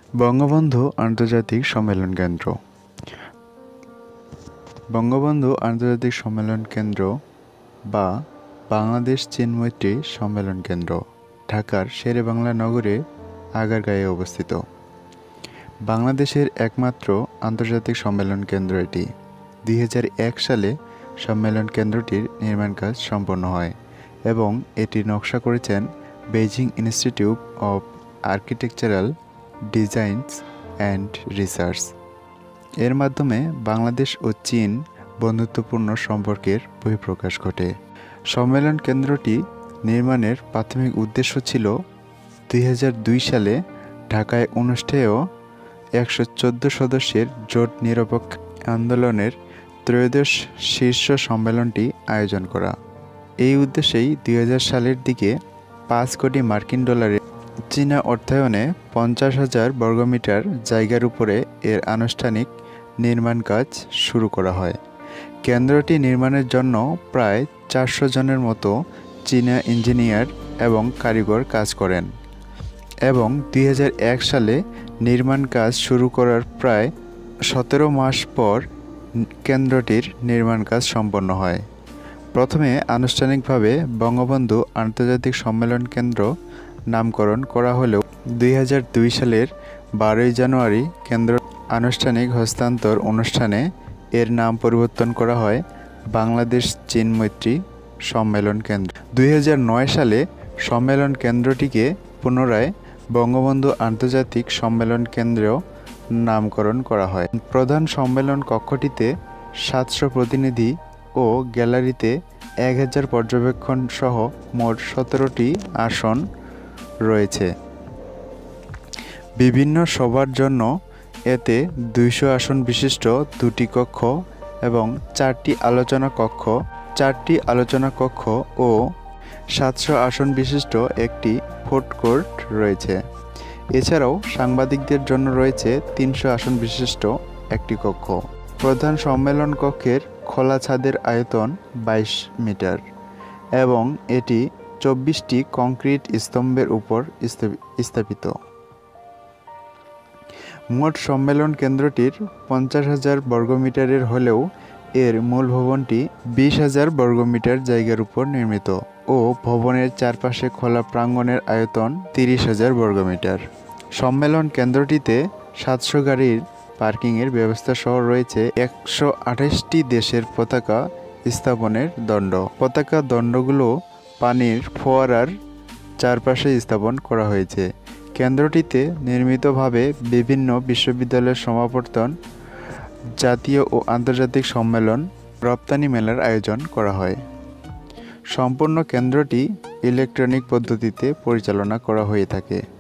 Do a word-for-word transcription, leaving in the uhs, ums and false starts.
বঙ্গবন্ধু আন্তর্জাতিক সম্মেলন কেন্দ্র। বঙ্গবন্ধু আন্তর্জাতিক সম্মেলন কেন্দ্র বা বাংলাদেশ চীন মৈত্রী সম্মেলন কেন্দ্র ঢাকার শেরেবাংলা নগরে আগারগাঁয়ে অবস্থিত। বাংলাদেশের একমাত্র আন্তর্জাতিক সম্মেলন কেন্দ্র এটি। দুই হাজার এক সালে সম্মেলন কেন্দ্রটির নির্মাণ কাজ সম্পন্ন হয় এবং এটির নকশা করেছেন Beijing Institute of Architectural Designs and Research. এর মাধ্যমে বাংলাদেশ ও চীন বন্ধুত্বপূর্ণ সম্পর্কের বহিঃপ্রকাশ ঘটে। সম্মেলন কেন্দ্রটি নির্মাণের প্রাথমিক উদ্দেশ্য ছিল দুই হাজার দুই সালে ঢাকায় অনুষ্ঠেয় একশো চোদ্দো সদস্যের জোট নিরপেক্ষ আন্দোলনের ত্রয়োদশ শীর্ষ সম্মেলনটি আয়োজন করা। এই উদ্দেশ্যেই দুই হাজার সালের দিকে পাঁচ কোটি মার্কিন ডলারে চীনা অর্থায়নে পঞ্চাশ হাজার বর্গমিটার জায়গার উপরে এর আনুষ্ঠানিক নির্মাণ কাজ শুরু করা হয়। কেন্দ্রটি নির্মাণের জন্য প্রায় চারশো জনের মতো চীনা ইঞ্জিনিয়ার এবং কারিগর কাজ করেন এবং দুই হাজার এক সালে নির্মাণ কাজ শুরু করার প্রায় সতেরো মাস পর কেন্দ্রটির নির্মাণ কাজ সম্পন্ন হয়। প্রথমে আনুষ্ঠানিকভাবে বঙ্গবন্ধু আন্তর্জাতিক সম্মেলন কেন্দ্র নামকরণ করা হলেও দুই হাজার দুই সালের বারোই জানুয়ারি কেন্দ্র আনুষ্ঠানিক হস্তান্তর অনুষ্ঠানে এর নাম পরিবর্তন করা হয় বাংলাদেশ চীন মৈত্রী সম্মেলন কেন্দ্র। দুই হাজার নয় সালে সম্মেলন কেন্দ্রটিকে পুনরায় বঙ্গবন্ধু আন্তর্জাতিক সম্মেলন কেন্দ্র নামকরণ করা হয়। প্রধান সম্মেলন কক্ষটিতে সাতশো প্রতিনিধি ও গ্যালারিতে এক হাজার পর্যবেক্ষণ সহ মোট সতেরোটি আসন রয়েছে। বিভিন্ন সভার জন্য এতে দুইশো আসন বিশিষ্ট দুটি কক্ষ এবং চারটি আলোচনা কক্ষ চারটি আলোচনা কক্ষ ও সাতশো আসন বিশিষ্ট একটি ফুড কোর্ট রয়েছে। এছাড়াও সাংবাদিকদের জন্য রয়েছে তিনশো আসন বিশিষ্ট একটি কক্ষ। প্রধান সম্মেলন কক্ষের খোলা ছাদের আয়তন বাইশ মিটার এবং এটি চব্বিশটি কংক্রিট স্তম্ভের উপর স্থাপিত। মোট সম্মেলন কেন্দ্রটির পঞ্চাশ হাজার বর্গমিটারের হলেও এর মূল ভবনটি বিশ হাজার বর্গমিটার জায়গার উপর নির্মিত ও ভবনের চারপাশে খোলা প্রাঙ্গণের আয়তন তিরিশ হাজার বর্গমিটার। সম্মেলন কেন্দ্রটিতে সাতশো গাড়ির পার্কিংয়ের ব্যবস্থা সহ রয়েছে একশো আঠাশটি দেশের পতাকা স্থাপনের দণ্ড। পতাকা দণ্ডগুলো পানির ফোয়ারার চারপাশে স্থাপন করা হয়েছে। কেন্দ্রটিতে নির্মিতভাবে বিভিন্ন বিশ্ববিদ্যালয়ের সমাবর্তন, জাতীয় ও আন্তর্জাতিক সম্মেলন, রপ্তানি মেলার আয়োজন করা হয়। সম্পূর্ণ কেন্দ্রটি ইলেকট্রনিক পদ্ধতিতে পরিচালনা করা হয়ে থাকে।